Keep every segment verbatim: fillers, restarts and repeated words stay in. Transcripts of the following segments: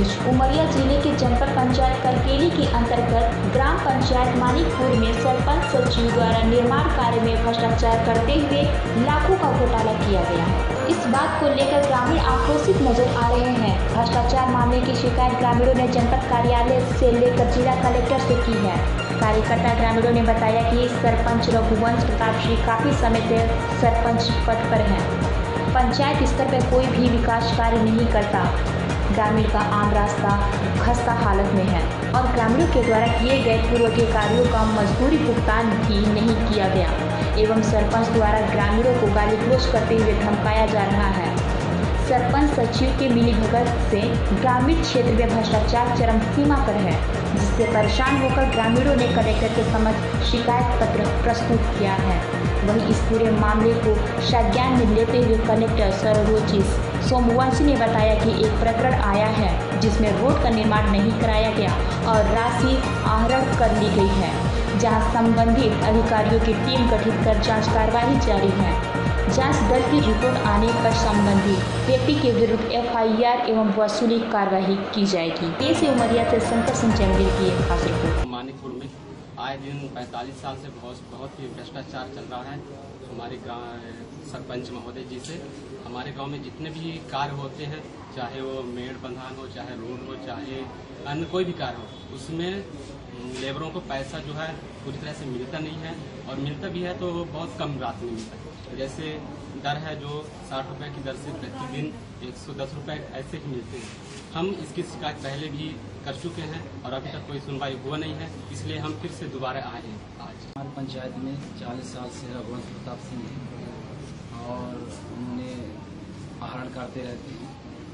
बीच उमरिया जिले के जनपद पंचायत करकेली के अंतर्गत ग्राम पंचायत मानिकपुर में सरपंच सचिव द्वारा निर्माण कार्य में भ्रष्टाचार करते हुए लाखों का घोटाला किया गया है। इस बात को लेकर ग्रामीण आक्रोशित नजर आ रहे हैं। भ्रष्टाचार मामले की शिकायत ग्रामीणों ने जनपद कार्यालय से लेकर जिला कलेक्टर से की है। कार्यकर्ता ग्रामीणों ने बताया कि सरपंच रघुवंश प्रताप सिंह काफी समय से सरपंच पद पर हैं। पंचायत स्तर पर कोई भी विकास कार्य नहीं करता। ग्रामीण का आम रास्ता खस्ता हालत में है और ग्रामीणों के द्वारा किए गए पूर्व के कार्यों का मजदूरी भुगतान भी नहीं किया गया एवं सरपंच द्वारा ग्रामीणों को गाली गलौज करते हुए धमकाया जा रहा है। सरपंच सचिव के मिलीभगत से ग्रामीण क्षेत्र में भ्रष्टाचार चरम सीमा पर है, जिससे परेशान होकर ग्रामीणों ने कलेक्टर के समक्ष शिकायत पत्र प्रस्तुत किया है। वहीं इस पूरे मामले को संज्ञान में लेते हुए कलेक्टर सर्वोचिस सोमवंशी ने बताया कि एक प्रकरण आया है जिसमें रोड का निर्माण नहीं कराया गया और राशि आहरण कर ली गई है, जहां संबंधित अधिकारियों की टीम गठित कर जांच कार्रवाई जारी है। जांच दल की रिपोर्ट आने पर संबंधित व्यक्ति के विरुद्ध एफ आई आर एवं वसूली कार्रवाई की जाएगी। देश से उमरिया से शंकर सिंह जंगल की एक खास रिपोर्ट। मानिकपुर में आए दिन पैंतालीस साल से बहुत बहुत ही भ्रष्टाचार चल रहा है। हमारे गाँव सरपंच महोदय जी से हमारे गांव में जितने भी कार्य होते हैं, चाहे वो मेड़ बंधान हो, चाहे रोड हो, चाहे अन्य कोई भी कार्य हो, उसमें लेबरों को पैसा जो है पूरी तरह से मिलता नहीं है और मिलता भी है तो बहुत कम राशि में मिलता है। जैसे दर है जो साठ रुपए की दर से प्रतिदिन एक सौ दस रुपए ऐसे ही मिलते हैं। हम इसकी शिकायत पहले भी कर चुके हैं और अभी तक कोई सुनवाई हुआ नहीं है, इसलिए हम फिर से दोबारा आए हैं आज। हमारी पंचायत में चालीस साल से रघुवंश प्रताप सिंह हैं और उन्होंने आहरण करते रहते हैं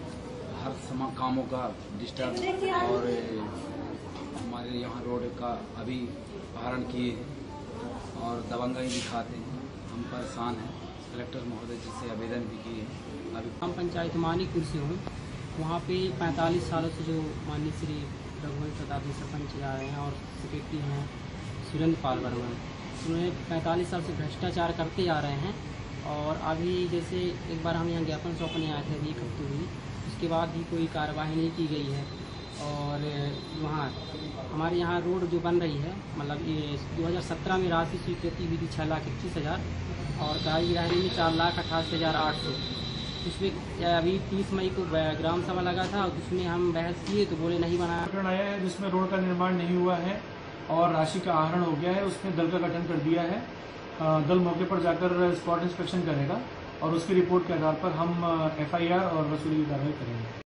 हर समय कामों का डिस्टर्ब, और हमारे यहाँ रोड का अभी आहरण किए हैं और दबंगाई दिखाते हैं। हम परेशान हैं, कलेक्टर महोदय जी से आवेदन भी किए हैं। अभी ग्राम पंचायत मानिकपुर से हूँ। वहाँ पे पैंतालीस सालों से जो माननीय श्री रघुवंश प्रताप सिंह सरपंच आ रहे हैं और सेक्रेटरी हैं सुरेंद्र पाल वर्मा, उन्होंने पैंतालीस साल से भ्रष्टाचार करते आ रहे हैं। और अभी जैसे एक बार हम यहाँ ज्ञापन सौंपने आए थे, अभी एक हफ्ते हुई, उसके बाद भी कोई कार्रवाई नहीं की गई है। और वहाँ हमारे यहाँ रोड जो बन रही है, मतलब ये दो हज़ार सत्रह में राशि स्वीकृति हुई थी छः लाख इक्कीस हज़ार और कार्यवाही में चार लाख अट्ठासी हज़ार आठ सौ। उसमें अभी तीस मई को ग्राम सभा लगा था, उसमें हम बहस किए तो बोले नहीं बनाया। प्रकरण आया है जिसमें रोड का निर्माण नहीं हुआ है और राशि का आहरण हो गया है। उसमें दल का गठन कर दिया है। दल मौके पर जाकर स्पॉट इंस्पेक्शन करेगा और उसकी रिपोर्ट के आधार पर हम एफ आई आर और वसूली की कार्रवाई करेंगे।